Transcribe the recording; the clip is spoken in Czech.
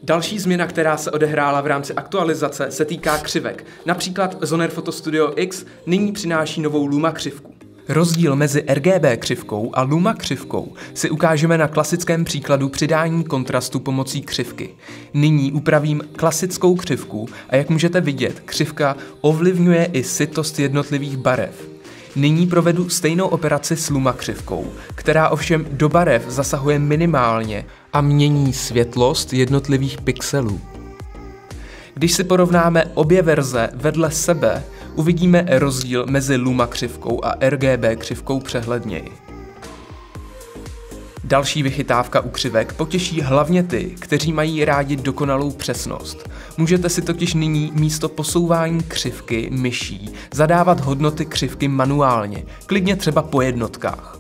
Další změna, která se odehrála v rámci aktualizace, se týká křivek. Například Zoner Photo Studio X nyní přináší novou Luma křivku. Rozdíl mezi RGB křivkou a Luma křivkou si ukážeme na klasickém příkladu přidání kontrastu pomocí křivky. Nyní upravím klasickou křivku a jak můžete vidět, křivka ovlivňuje i sytost jednotlivých barev. Nyní provedu stejnou operaci s Luma křivkou, která ovšem do barev zasahuje minimálně a mění světlost jednotlivých pixelů. Když si porovnáme obě verze vedle sebe, uvidíme rozdíl mezi Luma křivkou a RGB křivkou přehledněji. Další vychytávka u křivek potěší hlavně ty, kteří mají rádi dokonalou přesnost. Můžete si totiž nyní místo posouvání křivky myší zadávat hodnoty křivky manuálně, klidně třeba po jednotkách.